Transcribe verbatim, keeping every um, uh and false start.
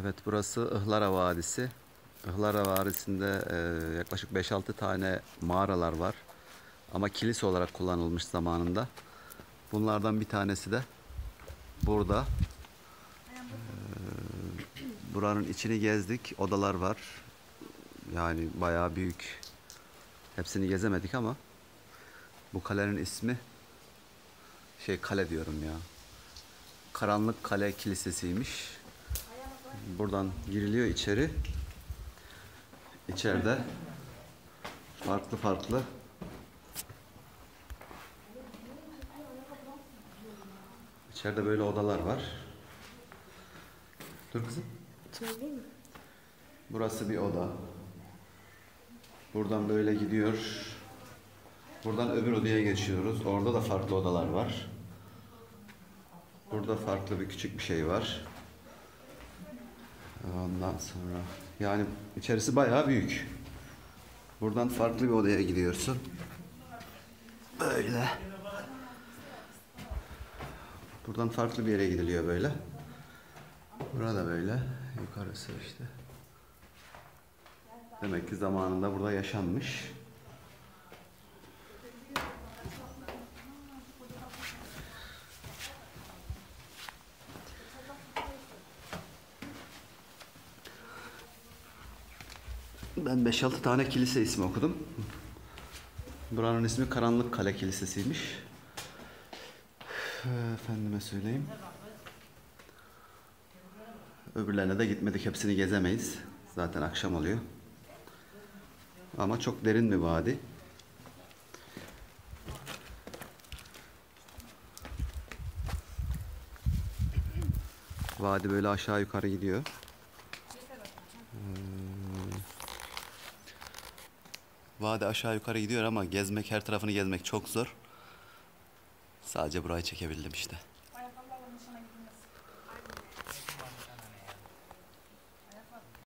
Evet, burası Ihlara Vadisi. Ihlara Vadisi'nde e, yaklaşık beş altı tane mağaralar var. Ama kilise olarak kullanılmış zamanında. Bunlardan bir tanesi de burada. E, buranın içini gezdik. Odalar var. Yani bayağı büyük. Hepsini gezemedik ama bu kalenin ismi şey kale diyorum ya. Karanlık Kale Kilisesi'ymiş. Buradan giriliyor içeri. İçeride farklı farklı İçeride böyle odalar var. Dur kızım. Söyleyeyim mi? Burası bir oda. Buradan böyle gidiyor. Buradan öbür odaya geçiyoruz. Orada da farklı odalar var. Burada farklı bir küçük bir şey var. Ondan sonra yani içerisi bayağı büyük. Buradan farklı bir odaya gidiyorsun. Böyle. Buradan farklı bir yere gidiliyor böyle. Burada böyle. Yukarısı işte. Demek ki zamanında burada yaşanmış. Ben beş altı tane kilise ismi okudum. Buranın ismi Karanlık Kale Kilisesi'ymiş. Efendime söyleyeyim. Öbürlerine de gitmedik. Hepsini gezemeyiz. Zaten akşam oluyor. Ama çok derin bir vadi. Vadi böyle aşağı yukarı gidiyor. Hmm. Vadi aşağı yukarı gidiyor ama gezmek, her tarafını gezmek çok zor. Sadece burayı çekebildim işte.